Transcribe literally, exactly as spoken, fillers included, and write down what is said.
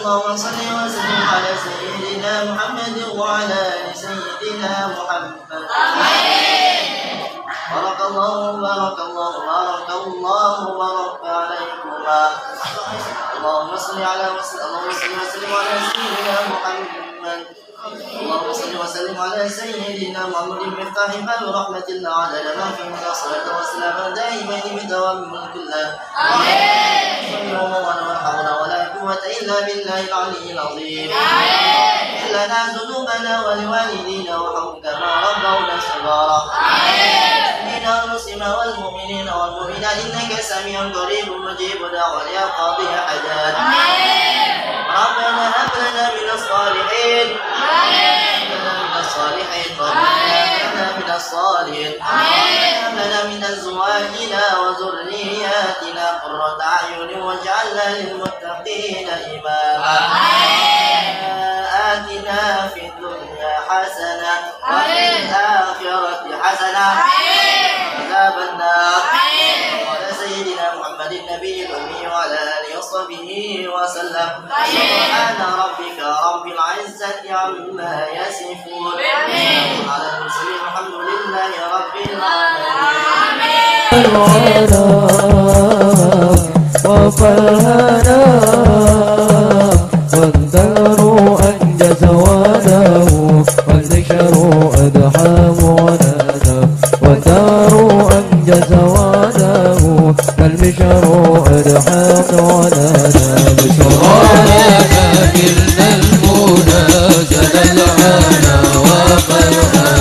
اللهم صل وسلم على سيدنا محمد وعلى آل سيدنا محمد. بارك الله بارك الله بارك الله بارك عليكما. اللهم صل على اللهم صل وسلم على سيدنا محمد. اللهم صل وسلم على سيدنا محمد مفتاح باب رحمة الله عدد ما فيه من الصلاة والسلام دائمين بدوام ملك الله. آمين. ولا حول ولا قوة إلا بالله العلي العظيم. آمين. لنا ذنوبنا ولوالدينا وارحمهم كما ربونا صغارا. آمين. المسلم والمؤمنين والمؤمنات إنك سميع قريب مجيب دعوة يا قاضي حاجات. ربنا هب لنا من الصالحين. آمين. من الصالحين. ربنا من الصالحين. هب لنا من أزواجنا وذرياتنا قرة أعين واجعلنا للمتقين إماما. آتنا في الدنيا حسنة وفي الآخرة حسنة عذاب النار. وعلى سيدنا محمد النبي الأمي وعلى آله وصحبه وسلم. سبحان ربك رب العزة عما يصفون على المرسلين الحمد لله رب العالمين. وفرهنا والدار أنجز وله والنشر أدحى ونادى والدار أنجز وله والمشر أدحى ونادى بشرانا كلنا المنى زل العنا وقلها